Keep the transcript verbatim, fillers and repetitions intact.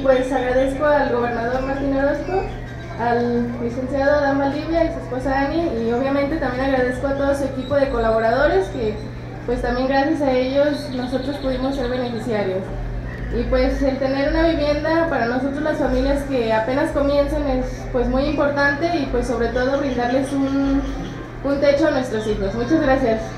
pues agradezco al gobernador Martín Orozco, al licenciado Adán Valdivia y su esposa Ani, y obviamente también agradezco a todo su equipo de colaboradores que pues también gracias a ellos nosotros pudimos ser beneficiarios. Y pues el tener una vivienda para nosotros las familias que apenas comienzan es pues muy importante, y pues sobre todo brindarles un, un techo a nuestros hijos. Muchas gracias.